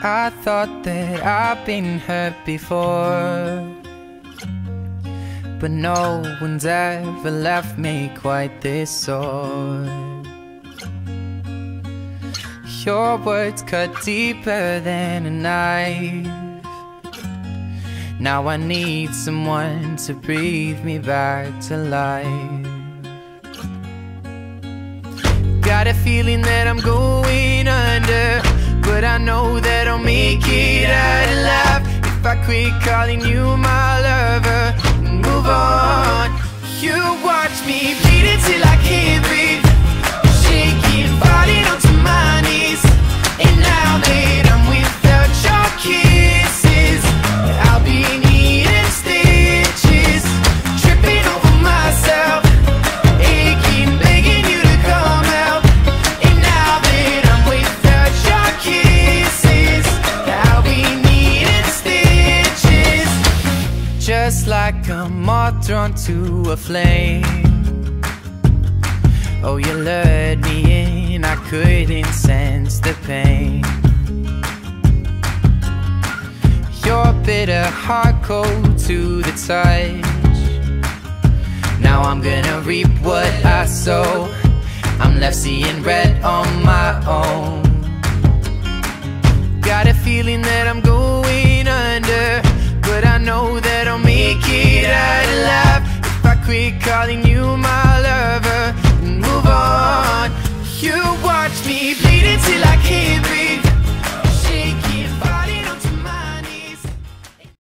I thought that I've been hurt before, but no one's ever left me quite this sore. Your words cut deeper than a knife. Now I need someone to breathe me back to life. Got a feeling that I'm going under, but I know that I'll make it out alive if I quit calling you my lover and move on. You watch me bleed until I can't breathe, shaking, falling onto my knees. And now that I'm without your kisses, I'll be needing stitches, tripping over myself, aching, begging you to come out. And now that I'm without your kisses, I'll be needing stitches, just like a moth drawn to a flame. Oh, you lured me in, I couldn't sense the pain. Your bitter heart cold to the touch. Now I'm gonna reap what I sow. I'm left seeing red on my own. Got a feeling that I'm going under, but I know that I'll make it out alive if I quit calling you my lover and move on. You watch me